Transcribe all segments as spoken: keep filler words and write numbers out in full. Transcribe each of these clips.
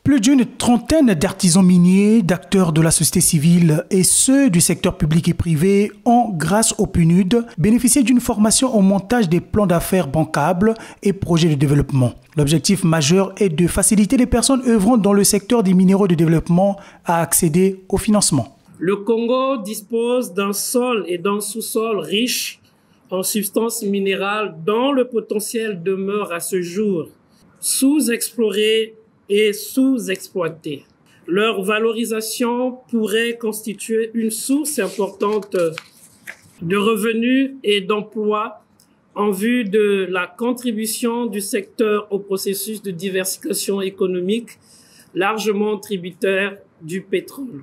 Plus d'une trentaine d'artisans miniers, d'acteurs de la société civile et ceux du secteur public et privé ont, grâce au P N U D, bénéficié d'une formation au montage des plans d'affaires bancables et projets de développement. L'objectif majeur est de faciliter les personnes œuvrant dans le secteur des minéraux de développement à accéder au financement. Le Congo dispose d'un sol et d'un sous-sol riches en substances minérales dont le potentiel demeure à ce jour sous-exploré et sous-exploité. Leur valorisation pourrait constituer une source importante de revenus et d'emplois en vue de la contribution du secteur au processus de diversification économique largement tributaire du pétrole.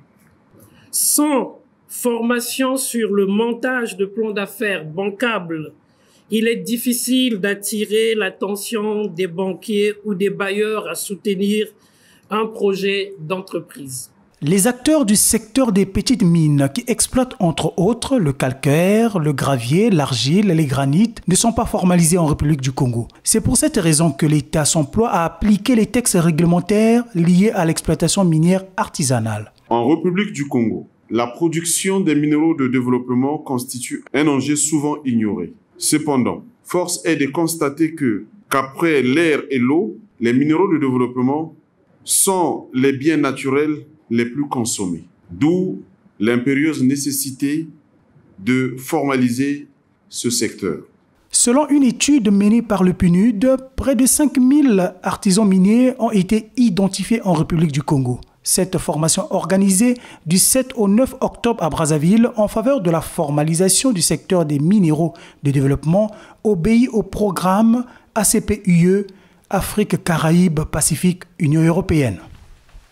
Sans formation sur le montage de plans d'affaires bancables, il est difficile d'attirer l'attention des banquiers ou des bailleurs à soutenir un projet d'entreprise. Les acteurs du secteur des petites mines qui exploitent entre autres le calcaire, le gravier, l'argile et les granites ne sont pas formalisés en République du Congo. C'est pour cette raison que l'État s'emploie à appliquer les textes réglementaires liés à l'exploitation minière artisanale. En République du Congo, la production des minéraux de développement constitue un enjeu souvent ignoré. Cependant, force est de constater que, qu'après l'air et l'eau, les minéraux de développement sont les biens naturels les plus consommés. D'où l'impérieuse nécessité de formaliser ce secteur. Selon une étude menée par le P N U D, près de cinq mille artisans miniers ont été identifiés en République du Congo. Cette formation organisée du sept au neuf octobre à Brazzaville en faveur de la formalisation du secteur des minéraux de développement obéit au programme A C P U E, Afrique, Caraïbes, Pacifique, Union européenne.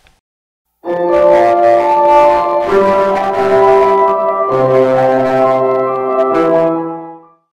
Thank you.